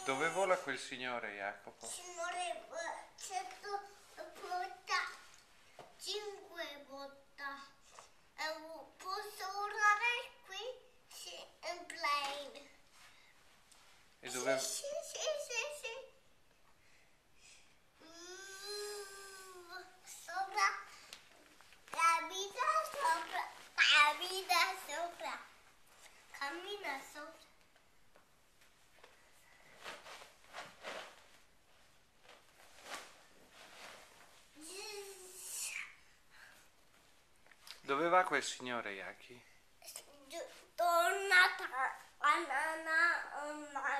Dove vola quel signore, Jacopo? Signore, 100 volte, 5 volte. Posso volare qui? Sì, in plane. E dove... Sì. Sopra, cammina sopra. Cammina sopra. Dove va quel signore, Yaki? Torna a